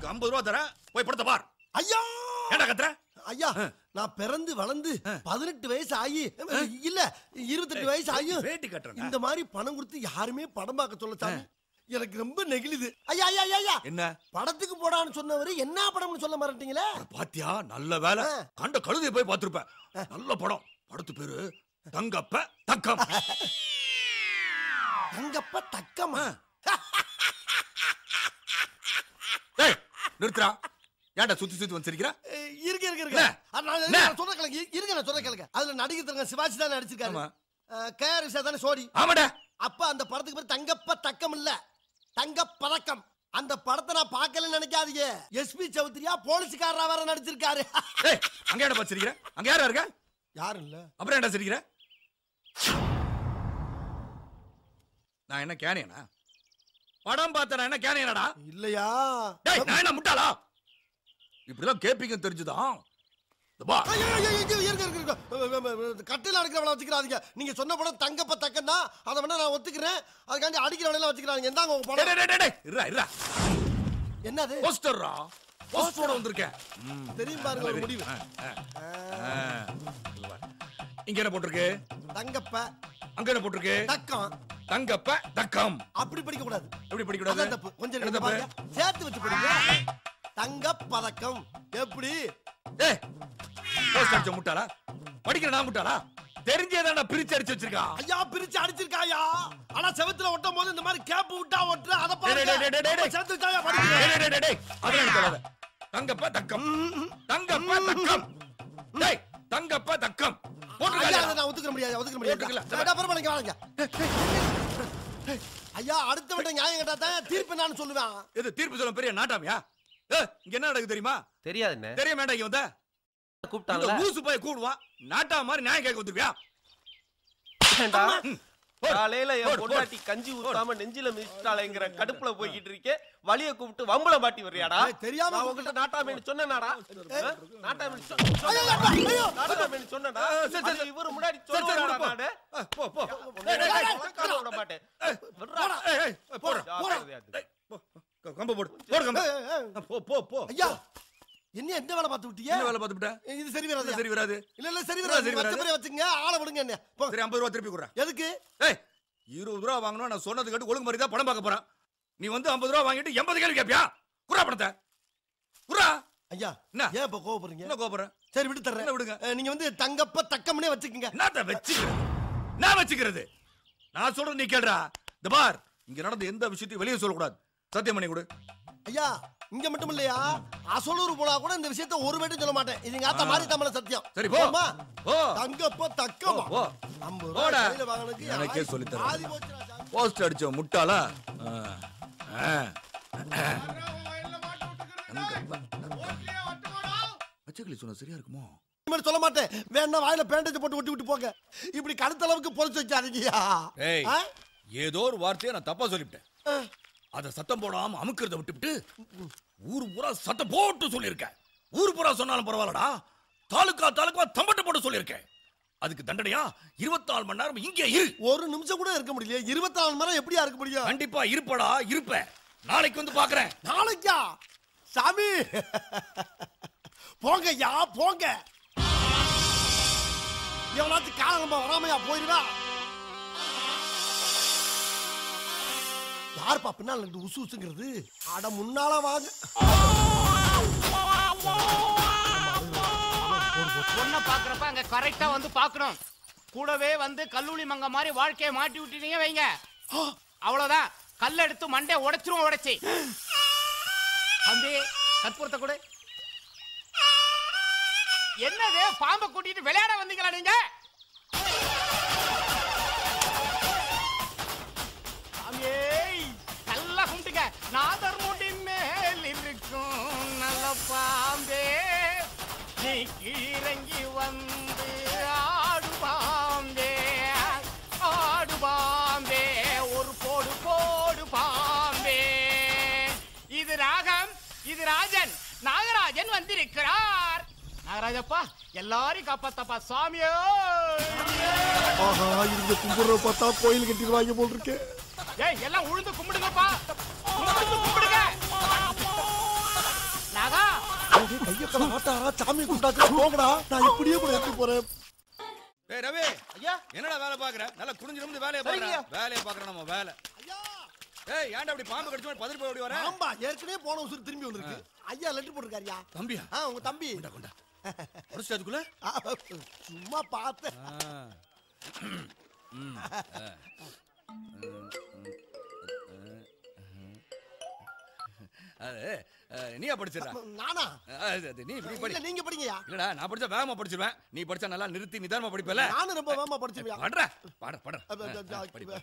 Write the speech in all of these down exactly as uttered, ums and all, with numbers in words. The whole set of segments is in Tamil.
உனக்கு ஐம்பது ரூபா தரேன், போய் படத்தை பார். ஐயா ஏன்டா கத்துற? ஐயா நான் பிறந்து வளர்ந்து பதினெட்டு வயசு ஆகி இல்ல இருபத்தெட்டு வயசு ஆகி வேட்டி கட்டுறேன். இந்த மாதிரி பணம் கொடுத்து யாருமே படம் பார்க்க சொல்ல சாமி. எனக்கு ரொம்ப நெகிழுது. ஐயா ஐயா ஐயா என்ன படத்துக்கு போடான்னு சொன்னவரு என்ன படம்னு சொல்ல மாட்டீங்களே? பாத்தியா, நல்ல வேலை. கண்ட கழுதையை போய் பார்த்திருப்பேன். நல்ல படம். படத்து பேரு தங்கப்ப தக்கம். தங்கப்ப தக்கமா? ஏய் நிறுத்துறா. ஏன்டா சுத்தி சுத்தி வந்து சிரிக்கிற? இருக்க இருக்க இருக்க நான் சொல்ற கேளுங்க. இருக்க நான் சொல்ற கேளுங்க. அதுல நடிகர் சிவாஜி தான் நடிச்சிருக்காரு. கேஆர் விசா தானே சோடி? ஆமாடா. அப்ப அந்த படத்துக்கு பேர் தங்கப்ப தக்கம் இல்ல, தங்க பதக்கம். அந்த படத்தை நான் பார்க்கலன்னு நினைக்காதீங்க. எஸ்பி சௌத்ரியா போலீஸ்காரரா வேற நடிச்சிருக்காரு. ஏய் அங்க ஏன்டா பாத்து சிரிக்கிற? அங்க யாரா இருக்க? யாரும் இல்ல. அப்புறம் ஏன்டா சிரிக்கிற? நான் என்ன கேனியனா? படம் பார்த்த நான் என்ன கேனியனடா? இல்லையா? டேய் நான் என்ன முட்டாளா? இப்படிதான் கேப்பீங்க தெரிஞ்சுதான். பா ஐயோ ஐயோ இருக்க இருக்க கட்டில அடிக்கிறவள வச்சுக்கிறாதீங்க. நீங்க சொன்ன படம் தங்கப்ப தக்கன்னா அத வேணா நான் ஒத்துக்கிறேன். அதுக்காண்டி அடிக்கிறவள வச்சுக்கிறாங்க. என்னங்க உங்க படம்? டேய் டேய் டேய் இருடா இருடா. என்னது? போஸ்டர்ரா. போஸ்டரோட வந்திருக்கேன். தெரியும் பாருங்க ஒரு முடிவு. இங்க என்ன போட்டுருக்கு? தங்கப்ப. அங்க என்ன போட்டுருக்கு? தக்கம். தங்கப்ப தக்கம். அப்படி படிக்க கூடாது. எப்படி படிக்க கூடாது? தப்பு. கொஞ்சம் எடுத்து பாருங்க. சேர்த்து வச்சு படிங்க. தங்க பதக்கம். எப்படி? ஏய் போஸ்டர் அடிச்ச முட்டாளா? படிக்கிற நான் முட்டாளா? தெரிஞ்சேதான்டா பிரிச்சு அடிச்சு வச்சிருக்கா. ஐயா பிரிச்சு அடிச்சிருக்காயா. ஆனா செவத்துல ஒட்டும் போது இந்த மாதிரி கேப் விட்டா ஒட்ற அத பாருங்க. டேய் டேய் டேய் டேய் சேர்த்து வச்சாயா படிங்க. டேய் டேய் டேய் அதெல்லாம் சொல்லாத. தங்கப்ப தக்கம். தங்கப்ப தக்கம். டேய் தங்கப்ப தக்கம். போட்டுடா. ஐயா நான் ஒத்துக்க முடியாது. ஒத்துக்க முடியாது. நான் அப்புறம் பண்ணிக்க வாங்க. ஐயா அடுத்த விட நியாயம் கேட்டா தான் தீர்ப்பு நான் சொல்லுவேன். இது தீர்ப்பு சொல்ல பெரிய நாட்டாமியா? ஏய் இங்க என்ன நடக்குது தெரியுமா? தெரியாது என்ன? தெரிய வேண்டாம். இங்க வந்த கூப்பிட்டாங்கல. ஊசு போய் கூடுவான். நாட்டா மாதிரி நியாயம் கேட்க வந்துருவியா? ஏண்டா காலையில என் பொண்டாட்டி கஞ்சி ஊத்தாம நெஞ்சில மிதிச்சிட்டாளேங்கற கடுப்புல போயிட்டு இருக்கே. வலிய கூப்பிட்டு வம்பள மாட்டி வர்றியாடா? தெரியாம நான் உன்கிட்ட நாட்டாமேன்னு சொன்னேனாடா? நாட்டாமேன்னு சொன்னேனா? ஐயோ நாட்டாமேன்னு சொன்னேனா? சரி இவரு முன்னாடி சொல்லுவாடா நானே. போ போ. கால விட மாட்டேன். விடுடா. ஏய் போடா போடா. போ கம்ப போடு. போடு கம்ப. போ போ போ. ஐயா என்ன என்ன வேலை பார்த்து விட்டீங்க? என்ன வேலை பார்த்து விட்ட? இது சரி வராது. சரி வராது. இல்ல இல்ல சரி வராது. பத்து பேரை வச்சுங்க. ஆளை விடுங்க என்ன. சரி ஐம்பது ரூபாய் திருப்பி குடுறேன். எதுக்கு? ஏய் இருபது ரூபாய் வாங்கணும். நான் சொன்னது கேட்டு ஒழுங்கு மாதிரி தான் படம் பார்க்க போறேன். நீ வந்து ஐம்பது ரூபாய் வாங்கிட்டு எண்பது கேள்வி கேப்பியா? குறா பணத்தை குறா. ஐயா என்ன ஏன் இப்ப கோவப்படுறீங்க? என்ன கோவப்படுற? சரி விட்டு தர்றேன். என்ன விடுங்க? நீங்க வந்து தங்கப்ப தக்கம்னே வச்சுக்கங்க. என்னத்த வச்சுக்கிறது? நான் வச்சுக்கிறது. நான் சொல்றது நீ கேளுடா. இந்த பார் இங்க நடந்த எந்த விஷயத்தையும் வெளியே சொல்லக்கூடாது. சத்தியம் பண்ணி கொடு. ஐயா இங்க மட்டும் இல்லையா, அசலூர் போனா கூட இந்த விஷயத்தை ஒரு வேட்டும் சொல்ல மாட்டேன். இது எங்க ஆத்தா மாதிரி தமிழ சத்தியம். சரி போ. போ. தங்கப்ப தக்கமா. போ. ஐம்பது ரூபாய் கையில வாங்குனதுக்கு எனக்கே சொல்லி தரேன். ஆதி போச்சுடா சாமி. போஸ்ட் அடிச்ச முட்டாளா? பச்சைக்கிளி சொன்ன சரியா இருக்குமோ? இனிமேல் சொல்ல மாட்டேன். வேணா வாயில பேண்டேஜ் போட்டு ஒட்டி விட்டு போங்க. இப்படி கழுத்த அளவுக்கு பொறிச்சு வச்சாதீங்கயா. ஏய் ஏதோ ஒரு வார்த்தையை நான் தப்பா சொல்லிவிட்டேன். அத சத்தம் போடாம அமுக்கிறத விட்டுவிட்டு ஊர் பூரா சத்தம் போட்டு சொல்லியிருக்கேன். ஊர் பூரா சொன்னாலும் பரவாயில்லடா, தாலுக்கா தாலுக்கா தம்பட்ட போட்டு சொல்லியிருக்கேன். அதுக்கு தண்டனையா இருபத்தி நாலு மணி நேரம் இங்கே இரு. ஒரு நிமிஷம் கூட இருக்க முடியல. இருபத்தி நாலு மணி நேரம் எப்படியா இருக்க முடியும்? கண்டிப்பா இருப்படா இருப்ப. நாளைக்கு வந்து பாக்குறேன். நாளைக்கா? சாமி போங்க யா போங்க. எவனாச்சும் காலமா வராமையா போயிருவா. யாருப்பா பின்னால் ரெண்டு உசு உசுங்கிறது? அட முன்னால வாங்க. பொண்ணை பாக்குறப்ப அங்க கரெக்டா வந்து பாக்கணும். கூடவே வந்து கல்லூரி மங்க மாதிரி வாழ்க்கையை மாட்டி விட்டீங்க வைங்க, அவ்வளவுதான். கல்ல எடுத்து மண்டே உடைச்சிரும். உடைச்சி அந்த கற்பூரத்தை கூட. என்னது பாம்பை கூட்டிட்டு விளையாட வந்தீங்களா நீங்க? நல்லா கும்பிட்டுங்க. நாதர் முடி மேல் இருக்கும் நல்ல பாம்பே, நீ இறங்கி வந்து ஆடு பாம்பே, ஆடு பாம்பே, ஒரு போடு போடு பாம்பே. இது ராகம், இது ராஜன். நாகராஜன் வந்திருக்கிறார். நாகராஜப்பா எல்லாரையும் காப்பாத்தப்பா சாமியோ. ஆஹா இந்த கும்பிடுற பார்த்தா கோயில் கட்டிடுவாங்க போல் இருக்கு. ஏய் எல்லாம் உழுந்து கும்பிடுங்கப்பா. கும்பிடுங்க கும்பிடுங்க. கையக்கல ஆட்டாரா சாமி குண்டாச்சு போங்கடா நான் இப்படியே கூட எடுத்து போறேன். ஏய் ரவி ஐயா என்னடா வேலை பாக்குற? நல்லா குனிஞ்சு நிமிந்து வேலையை பாக்குற. வேலையை பாக்குற நம்ம வேலை. ஐயா ஏய் ஏன்டா அப்படி பாம்பு கடிச்ச மாதிரி பதறி போய் ஓடி வர? ஆம்பா ஏற்கனவே போன உசுறு திரும்பி வந்திருக்கு. ஐயா லெட்டர் போட்டுருக்காருயா. தம்பியா? ஆ உங்க தம்பி. கொண்டா கொண்டா. புடிச்ச அதுக்குள்ள? சும்மா பார்த்தேன். ம். அது நீயா படிச்சிரா? நானா? அது நீ இப்படி படி. இல்ல நீங்க படிங்கயா. இல்லடா நான் படிச்சா வேகமா படிச்சிருவேன். நீ படிச்சா நல்லா நிறுத்தி நிதானமா படிப்பல. நானும் ரொம்ப வேகமா படிச்சிருவேன். படுறா. பாடு பாடு.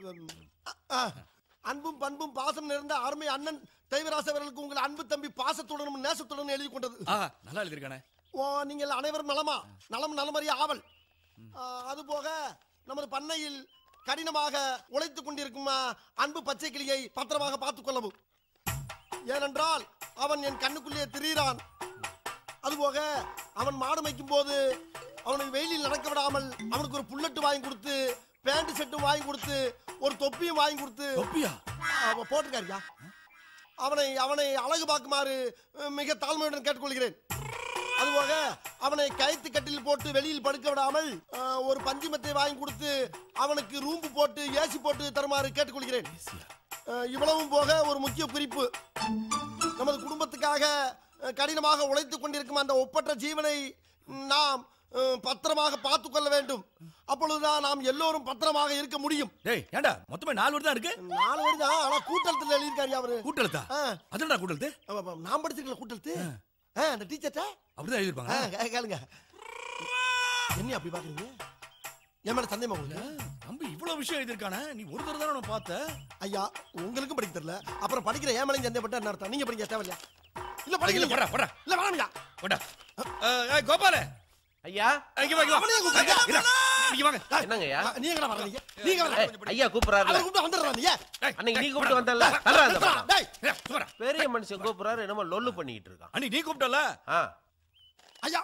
அன்பும் பண்பும் பாசம் நிறைந்த அருமை அண்ணன் தெய்வராச அவர்களுக்கு உங்கள் அன்பு தம்பி பாசத்துடனும் நேசத்துடனும் எழுதி கொண்டது. ஆ நல்லா எழுதிருக்கானே. ஓ நீங்கள் அனைவரும் நலமா? நலம் நலமறிய ஆவல். அதுபோக நமது பண்ணையில் கடினமாக உழைத்துக் கொண்டிருக்கும் அன்பு பச்சை கிளியை பத்திரமாக பார்த்துக் கொள்ளவும். ஏனென்றால் அவன் என் கண்ணுக்குள்ளே திரிகிறான். அதுபோக அவன் மாடு மேய்க்கும் போது அவனுக்கு வெயிலில் நடக்க விடாமல் அவனுக்கு ஒரு புல்லட்டு வாங்கி கொடுத்து பேண்ட் செட்டும் வாங்கி கொடுத்து ஒரு தொப்பியும் வாங்கி கொடுத்து தொப்பியா போட்டிருக்காருயா. அவனை அவனை அழகு பார்க்குமாறு மிக தாழ்மையுடன் கேட்டுக்கொள்கிறேன். அதுபோக அவனை கயிற்று கட்டில் போட்டு வெளியில் படுக்க விடாமல் ஒரு பஞ்சுமத்தை வாங்கி கொடுத்து அவனுக்கு ரூம்பு போட்டு ஏசி போட்டு தருமாறு கேட்டுக்கொள்கிறேன். இவ்வளவும் போக ஒரு முக்கிய குறிப்பு, நமது குடும்பத்துக்காக கடினமாக உழைத்துக் கொண்டிருக்கும் அந்த ஒப்பற்ற ஜீவனை நாம் பத்திரமாக பார்த்துக் கொள்ள வேண்டும். அப்பொழுதுதான் நாம் எல்லோரும் பத்திரமாக இருக்க முடியும். டேய் ஏண்டா மொத்தமே நாலு வருது தான் இருக்கு. நாலு வருது தான், ஆனா கூட்டெழுத்துல எழுதிருக்காரு அவரு. கூட்டெழுத்தா? அதனடா கூட்டெழுத்து? நான் படிச்சிருக்கல கூட்டெழுத்து. அந்த டீச்சர்ட்ட அப்படிதான் எழுதிருப்பாங்க. கேளுங்க. என்ன அப்படி பாக்குறீங்க? என் மேல சந்தேகமா உங்களுக்கு? தம்பி இவ்வளவு விஷயம் எழுதிருக்கானே, நீ ஒரு தடவை தானே நான் பார்த்த. ஐயா உங்களுக்கும் படிக்க தெரியல, அப்புறம் படிக்கிற ஏன் மேலையும் சந்தேகப்பட்டா என்ன அர்த்தம்? நீங்க படிக்க தேவையில்லையா? இல்ல படிக்கல. போடா போடா. இல்ல வேணாம்யா. போடா. ஏய் கோபால ஐயா இங்க வா இங்க வா. இங்க வாங்க. என்னங்கய்யா? நீங்க எங்கடா வர்றீங்க? நீங்க வரல. ஐயா கூப்பிடுறாரு. அவரை கூப்பிட்டு வந்துடுறா நீ. அன்னைக்கு நீ கூப்பிட்டு வந்தல்ல. தர்றா. டேய் சும்மா. பெரிய மனுஷன் கூப்பிடுறாரு, என்னமோ லொல்லு பண்ணிட்டு இருக்கான். அண்ணி நீ கூப்பிட்டல? ஆ ஐயா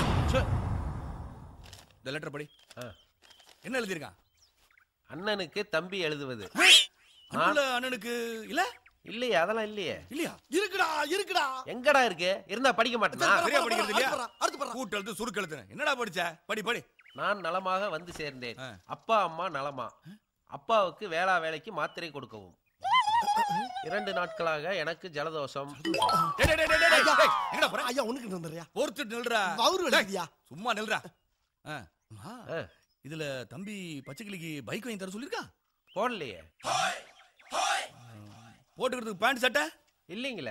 இந்த லெட்டர் படி. என்ன எழுதிருக்கான்? அண்ணனுக்கு தம்பி எழுதுவது. அண்ணல அண்ணனுக்கு இல்ல இல்லையே, அதெல்லாம் இல்லையே. இல்லையா? இருக்குடா இருக்குடா. எங்கடா இருக்கு? இருந்தா படிக்க மாட்டேனா? சரியா படிக்கிறது இல்லையா? அடுத்து பாரு. கூட்டெழுத்து சுருக்கெழுத்து என்னடா படிச்ச? படி படி. நான் நலமாக வந்து சேர்ந்தேன். அப்பா அம்மா நலமா? அப்பாவுக்கு வேளா வேலைக்கு மாத்திரை கொடுக்கவும். இரண்டு நாட்களாக எனக்கு ஜலதோஷம். டேய் டேய் டேய் டேய் டேய் எங்கடா போற? ஐயா உனக்கு நின்னுறியா? போர்த்து நில்றா. வவுறு எழுதியா? சும்மா நில்றா. அம்மா இதுல தம்பி பச்சைக்கிளிக்கு பைக் வாங்கி தர சொல்லிருக்கா? போடலையே. போட்டுக்கிறதுக்கு பேண்ட் சட்டை இல்லீங்களே.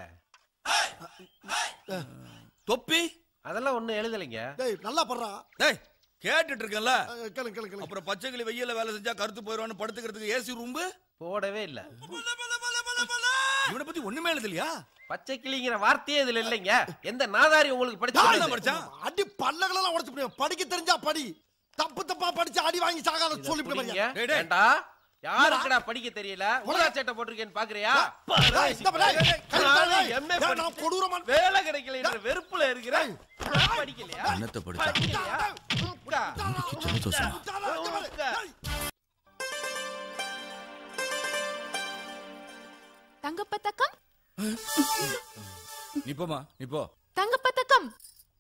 தொப்பி அதெல்லாம் ஒண்ணும் எழுதலைங்க. டேய் நல்லா படுறா. டேய் கேட்டுட்டு இருக்கேன்ல. கேளு கேளு கேளு. அப்புறம் பச்சைக்கிளி வெயில்ல வேலை செஞ்சா கருத்து போயிடுவான்னு படுத்துக்கிறதுக்கு ஏசி ரூம்பு போடவே இல்ல. இவனை பத்தி ஒண்ணுமே எழுதலையா? பச்சை கிளிங்கிற வார்த்தையே இதுல இல்லைங்க. எந்த நாதாரி உங்களுக்கு படிச்சு படிச்சான்? அடி பல்லகளெல்லாம் உடைச்சு போடுவேன். படிக்க தெரிஞ்சா படி, தப்பு தப்பா படிச்சு அடி வாங்கி சாகாத சொல்லிவிடுங்க. ஏண்டா யாருக்குடா படிக்க தெரியல? ஊதா சட்டை போட்டிருக்கேன்னு பாக்குறியா? வேலை கிடைக்கல என்ற வெறுப்புல இருக்கிறேன். படிக்கலையா? என்னத்த படிச்சா? தங்கப்பதக்கம் நீ போமா நீ போ. தங்கப்பதக்கம்.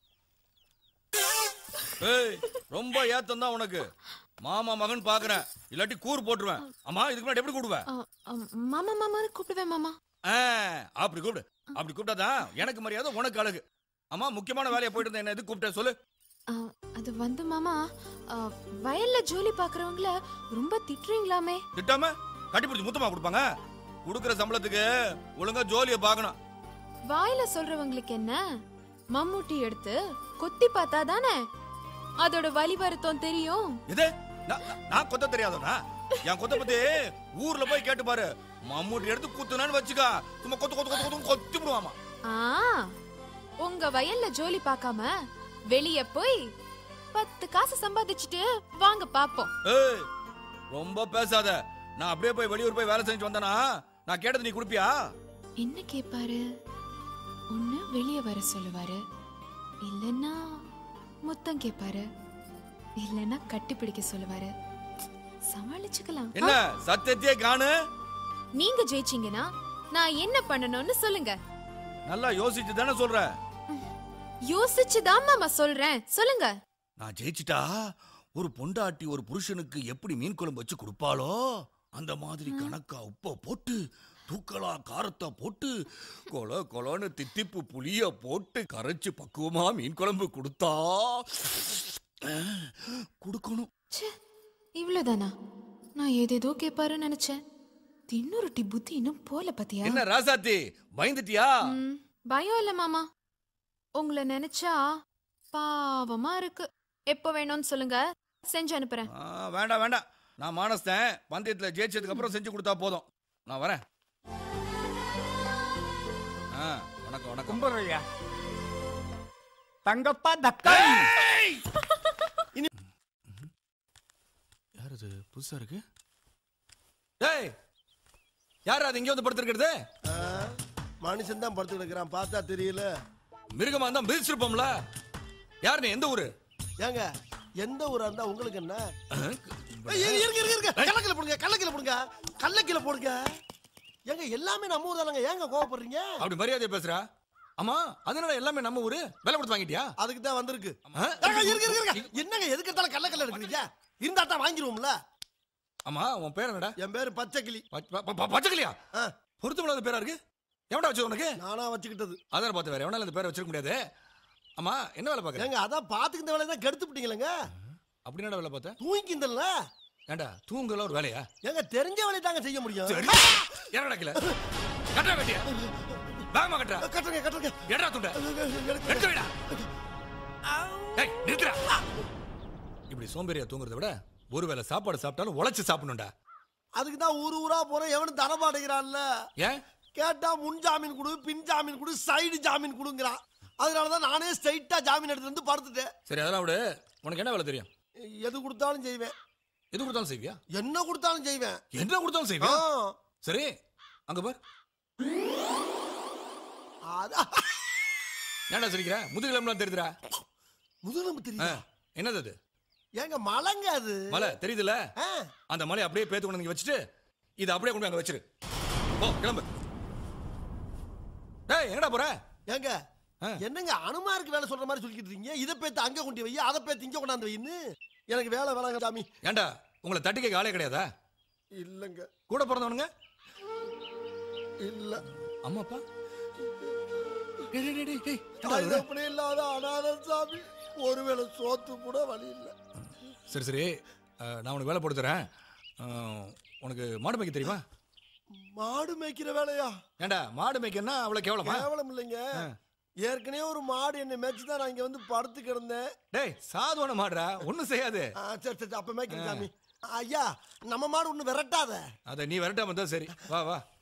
ஏய் ரொம்ப ஏத்தம் தான் உனக்கு. மாமா மகன் பாக்குறேன், இல்லாட்டி கூர் போட்டுருவேன். அம்மா இதுக்கு முன்னாடி எப்படி கூடுவேன்? மாமா மாமான்னு கூப்பிடுவேன் மாமா. அப்படி கூப்பிடு. அப்படி கூப்பிட்டாதான் எனக்கு மரியாதை, உனக்கு அழகு. அம்மா முக்கியமான வேலையை போயிட்டு இருந்தேன், என்ன எது கூப்பிட்டேன் சொல்லு. அது வந்து மாமா, வயல்ல ஜோலி பாக்குறவங்கள ரொம்ப திட்டுறீங்களாமே. திட்டாம கட்டி பிடிச்சி முத்தமா கொடுப்பாங்க. குடுக்கிற சம்பளத்துக்கு ஒழுங்கா ஜோலியை பார்க்கணும். வாயில சொல்றவங்களுக்கு என்ன, மம்முட்டி எடுத்து கொத்தி பார்த்தா தானே அதோட வலி வருத்தம் தெரியும். இது நான் கொத்த தெரியாதவனா? என் கொத்த பத்தி ஊர்ல போய் கேட்டு பாரு. மம்முட்டி எடுத்து குத்துனான்னு வச்சுக்கா, சும்மா கொத்து கொத்து கொத்து கொத்து கொத்தி விடுவாமா. உங்க வயல்ல ஜோலி பார்க்காம வெளிய போய் பத்து காசு சம்பாதிச்சுட்டு வாங்க பாப்போம். ஏய் ரொம்ப பேசாத. நான் அப்படியே போய் வெளியூர் போய் வேலை செஞ்சு வந்தனா நான் கேட்டது நீ குடுப்பியா? என்ன கேட்பாரு? ஒண்ணு வெளிய வர சொல்லுவாரு, இல்லன்னா முத்தம் கேட்பாரு, இல்லன்னா கட்டி பிடிக்க சொல்லுவாரு. சமாளிச்சுக்கலாம். என்ன சத்தியத்தையே காணு. நீங்க ஜெயிச்சீங்கன்னா நான் என்ன பண்ணணும்னு சொல்லுங்க. நல்லா யோசிச்சு தானே சொல்ற. யோசிச்சுதான் மாமா சொல்றேன், சொல்லுங்க. நான் ஜெயிச்சிட்டா ஒரு பொண்டாட்டி ஒரு புருஷனுக்கு எப்படி மீன் குழம்பு வச்சு கொடுப்பாளோ அந்த மாதிரி கணக்கா உப்ப போட்டு தூக்கலா காரத்தை போட்டு கொல கொலன்னு தித்திப்பு புளிய போட்டு கரைச்சு பக்குவமா மீன் குழம்பு கொடுத்தா கொடுக்கணும். இவ்வளவுதானா? நான் ஏதேதோ கேட்பாருன்னு நினைச்சேன். தின்னுருட்டி புத்தி இன்னும் போல பாத்தியா? என்ன ராசாத்தி பயந்துட்டியா? பயம் இல்ல மாமா, உங்களை நினைச்சா பாவமா இருக்கு. எப்ப வேணும்னு சொல்லுங்க, செஞ்சு அனுப்புறேன். வேண்டாம் வேண்டாம், நான் மானஸ்தேன். பந்தயத்துல ஜெயிச்சதுக்கு அப்புறம் செஞ்சு கொடுத்தா போதும். நான் வரேன். வணக்கம் வணக்கம். கும்பரையா தங்கப்பா தக்கா. யார் அது புதுசா இருக்கு? டேய், யார் அது இங்க வந்து படுத்துக்கிறது? மனுஷன் தான் படுத்து கிடக்குறான், பார்த்தா தெரியல. மிருகமா இருந்தா மிதிச்சிருப்போம்ல. யார் நீ? எந்த ஊரு? ஏங்க எந்த ஊரா இருந்தா உங்களுக்கு என்ன? கள்ளக்கில போடுங்க, கள்ளக்கில போடுங்க, கள்ளக்கில போடுங்க. ஏங்க எல்லாமே நம்ம ஊர் தானங்க, ஏங்க கோவப்படுறீங்க? அப்படி மரியாதையா பேசுறா? ஆமா, அதனால எல்லாமே நம்ம ஊரு. விலை கொடுத்து வாங்கிட்டியா? அதுக்கு தான் வந்திருக்கு. என்னங்க எதுக்கு எடுத்தாலும் கள்ளக்கல்ல எடுக்கிறீங்க? இருந்தா தான் வாங்கிடுவோம்ல. ஆமா, உன் பேர் என்னடா? என் பேரு பச்சைக்கிளி. பச்சைக்கிளியா? பொருத்தமில்லாத பேரா இருக்கு. எவன்டா வச்சது உனக்கு? நானா வச்சுக்கிட்டது. அதான் பார்த்து வேற எவனால இந்த பேரை வச்சிருக்க முடியாது. ஆமா, என்ன வேலை பாக்குற? ஏங்க அதான் பாத்துக்கிட்ட வேலையை தான் கெடுத்து விட்டீங்களேங்க. அப்படி என்னடா வேலை பார்த்த? தூங்கிக்கிந்தல்ல. ஏண்டா தூங்கல ஒரு வேலையா? ஏங்க தெரிஞ்ச வேலையை தாங்க செய்ய முடியும். என்ன நடக்கல? கட்டா வெட்டியா? வேகமா கட்டா. கட்டுங்க கட்டுங்க. எடா துண்ட. எடுத்து வைடா. டேய் நிறுத்துடா. இப்படி சோம்பேறியா தூங்குறத விட ஒருவேளை சாப்பாடு சாப்பிட்டாலும் உழைச்சு சாப்பிடணும்டா. அதுக்கு தான் ஊரு ஊரா போற எவனும் தர மாட்டேங்கிறான்ல. ஏன் கேட்டா முன் ஜாமீன் கொடு, பின் ஜாமீன் கொடு, சைடு ஜாமீன் கொடுங்கறான். அதனாலதான் நானே ஸ்ட்ரைட்டா ஜாமீன் எடுத்து வந்து படுத்துட்டேன். சரி அதெல்லாம் விடு. உனக்கு என்ன வேலை தெரியும்? எது கொடுத்தாலும் செய்வேன். எது கொடுத்தாலும் செய்வியா? என்ன கொடுத்தாலும் செய்வேன். என்ன கொடுத்தாலும் செய்வியா? சரி அங்க பார். ஏன்டா சிரிக்கிற? முதுகெலும்புலாம் தெரியுதுடா. முதுகெலும்பு தெரியுதா? என்னது அது? ஏங்க மலைங்க அது. மலை தெரியுதுல? அந்த மலை அப்படியே பேத்து கொண்டு வச்சுட்டு இதை அப்படியே கொண்டு அங்க வச்சிரு. போ கிளம்பு. டேய் எங்கடா போற? ஏங்க என்னங்க அனுமாருக்கு வேலை சொல்ற மாதிரி சொல்லிக்கிட்டு இருக்கீங்க? இதை பேத்து அங்க கொண்டு வை, அதை பேத்து இங்க கொண்டாந்து வைன்னு. எனக்கு வேலை வேலைங்க சாமி. ஏண்டா உங்களை தட்டிக்க ஆளே கிடையாதா? இல்லங்க. கூட பிறந்தவனுங்க? இல்ல. அம்மா அப்பா? அப்படி இல்லாத அனாதை சாமி. ஒருவேளை சோத்து கூட வழி இல்ல. சரி சரி, நான் உனக்கு வேலை போட்டு தரேன். உனக்கு மாடு மேய்க்க தெரியுமா? மாடு மேய்க்கிற வேலையா? ஏண்டா மாடு மேய்க்கன்னா அவ்வளவு கேவலமா? கேவலம் இல்லைங்க. ஏற்கனவே ஒரு மாடு என்ன மேய்ச்சுதான் நான் இங்க வந்து படுத்து கிடந்தேன். டேய் சாதுவான மாடுடா, ஒண்ணும் செய்யாது. சரி சரி அப்ப மேய்க்கிறேன் சாமி. ஐயா நம்ம மாடு ஒண்ணு விரட்டாத. அத நீ விரட்டாம இருந்தா சரி. வா வா.